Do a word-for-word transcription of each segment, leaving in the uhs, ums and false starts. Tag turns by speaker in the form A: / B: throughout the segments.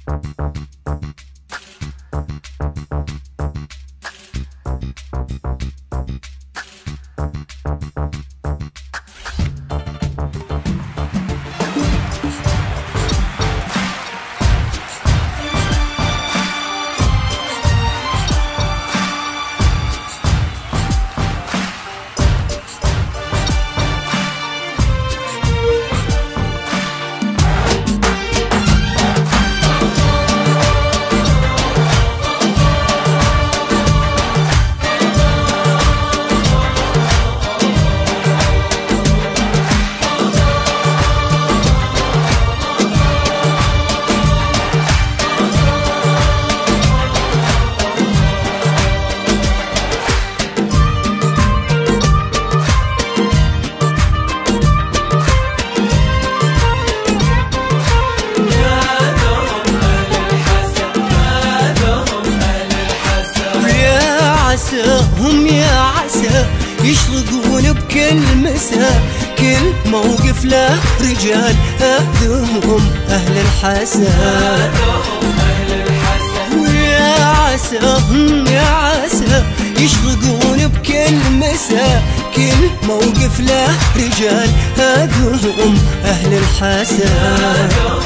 A: هم يا عسى يشرقون بكل مساء، كل موقف له رجال هذوهم أهل الحسا. ويا عسى هم يا عسى يشرقون بكل مساء، كل موقف له رجال هذوهم أهل الحسا.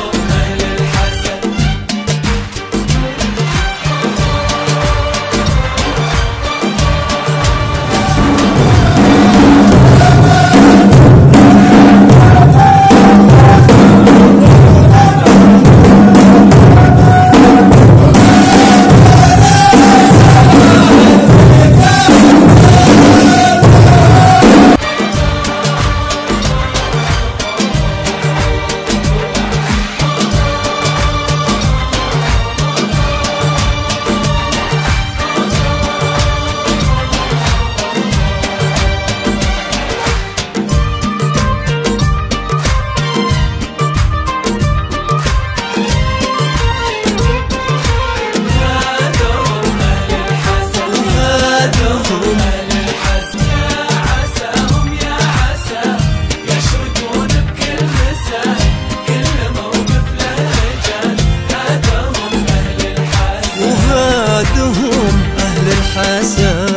A: وهادهم أهل الحسا.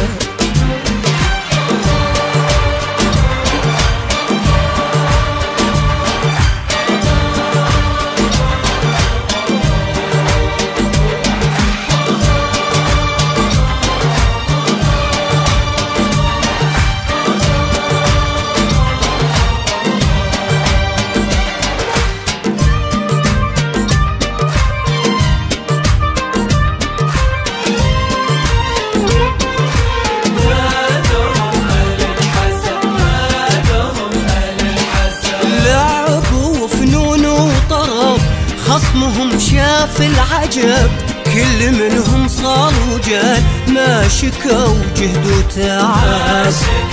A: خصمهم شاف العجب، كل منهم صار وجال، ما شكوا جهد وتعب.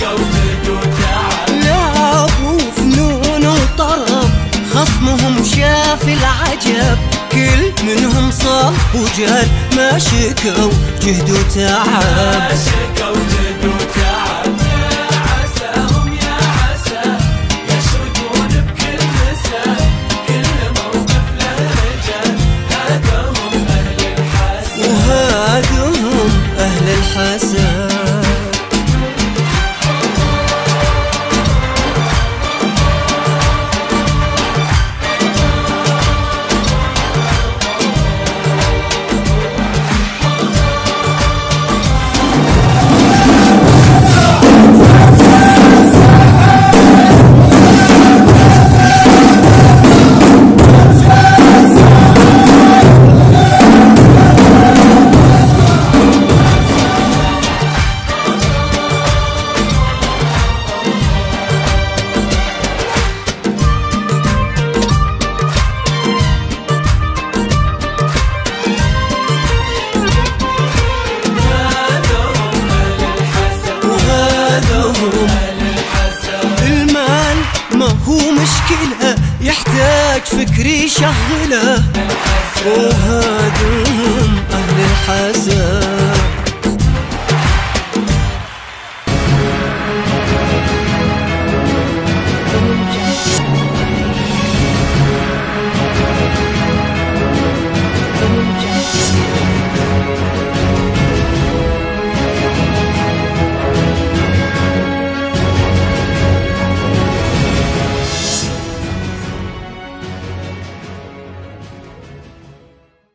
A: لعبوا فنون وطرب، خصمهم شاف العجب، كل منهم صار وجال، ما شكوا جهد وتعب. وهادهم أهل الحسا. المال ما هو مشكلة، يحتاج فكر يشغله، وهادهم أهل الحسا.